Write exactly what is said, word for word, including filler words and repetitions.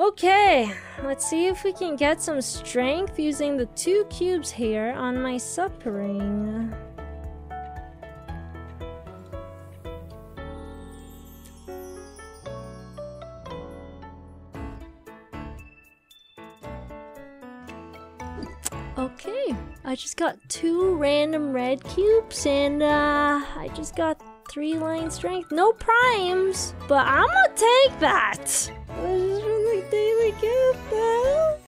Okay, let's see if we can get some strength using the two cubes here on my subring. Okay, I just got two random red cubes and uh, I just got three line strength. No primes, but I'm gonna take that. I just really, really get that.